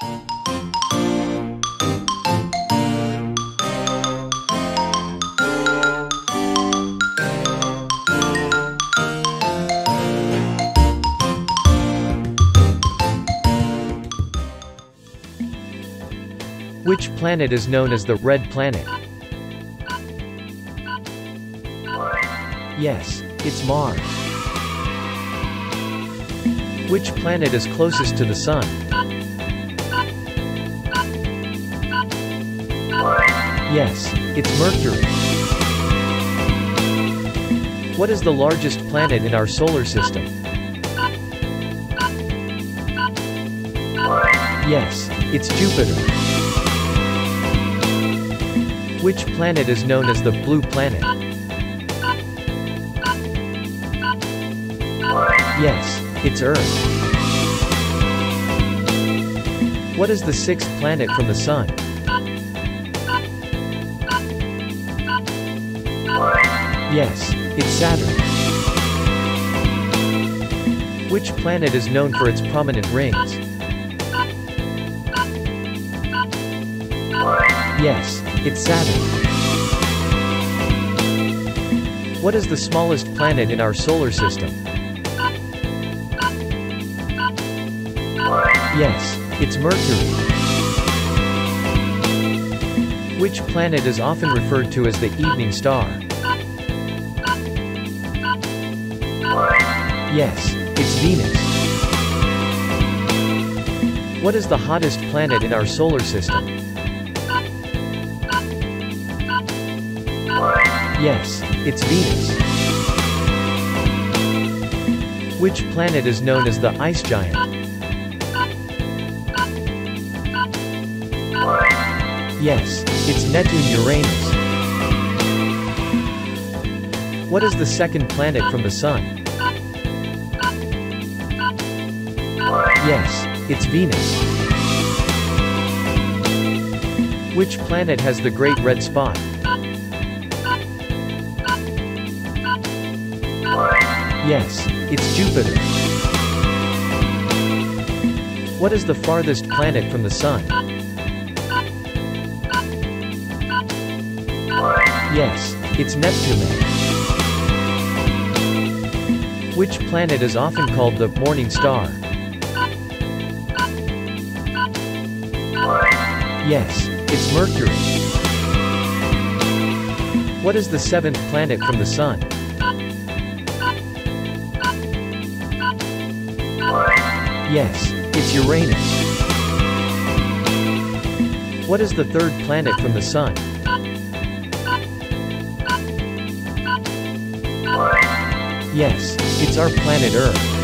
Which planet is known as the red planet? Yes, it's Mars. Which planet is closest to the Sun? Yes, it's Mercury. What is the largest planet in our solar system? Yes, it's Jupiter. Which planet is known as the blue planet? Yes, it's Earth. What is the sixth planet from the Sun? Yes, it's Saturn. Which planet is known for its prominent rings? Yes, it's Saturn. What is the smallest planet in our solar system? Yes, it's Mercury. Which planet is often referred to as the evening star? Yes, it's Venus. What is the hottest planet in our solar system? Yes, it's Venus. Which planet is known as the ice giant? Yes, it's Neptune-Uranus. What is the second planet from the Sun? Yes, it's Venus. Which planet has the Great Red Spot? Yes, it's Jupiter. What is the farthest planet from the Sun? Yes, it's Neptune. Which planet is often called the morning star? Yes, it's Mercury. What is the seventh planet from the Sun? Yes, it's Uranus. What is the third planet from the Sun? Yes, it's our planet Earth.